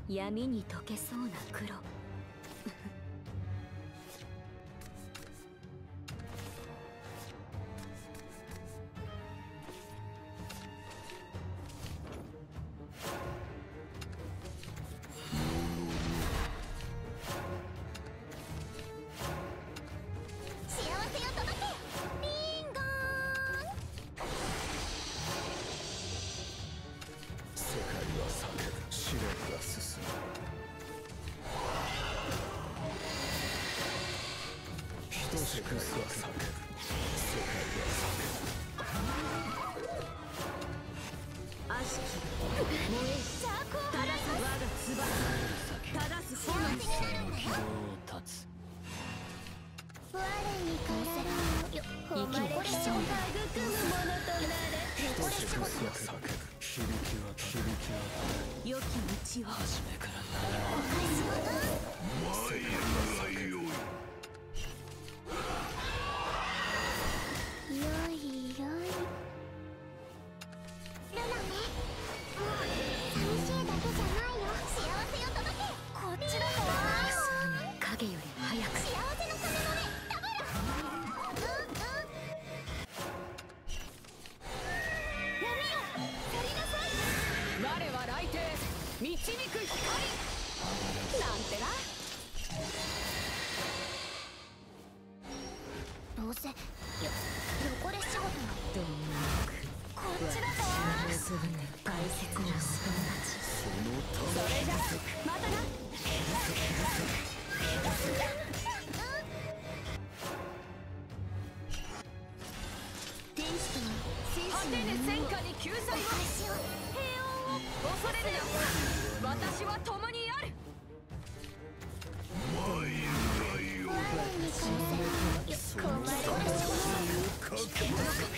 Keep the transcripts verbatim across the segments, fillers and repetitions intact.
闇に溶けそうな黒。 セクスは避ける。世界は避ける。 悪しき燃え正す我が翼、正す炎に希望を断つ。 我に体を誉れ人を育むものとなれ。これ仕事は避ける。響きは響きは良き道を初めからならない。前がよい。 よいよい。ルナね、寂しいだけじゃないよ。幸せを届け。こっちだぞ。 影より早く。 幸せのためのね、だから。うんうん。やめろ。去りなさい。 我は来帝、導く光なんてな。 どうせよ汚れ仕事のどんなこっちだぞ。 すべて大切なお友達。 そのためそれじゃまたな。 天使とは戦果士のてぬ戦火に救済を。 平穏を恐れるな。私は共にある。 前がよい。 我に返せ。こまれ仕事かけ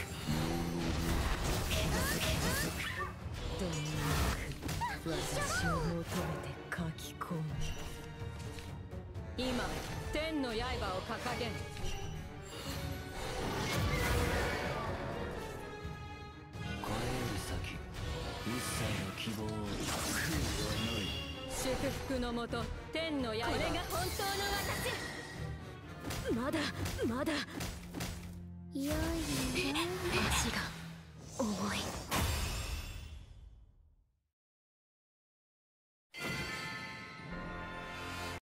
どんなく私を求めて書き込む。今天の刃を掲げん。 これより先一切の希望を託はない。 祝福のもと天の刃。これが本当の私。まだまだ。 よいよい。 足が重い。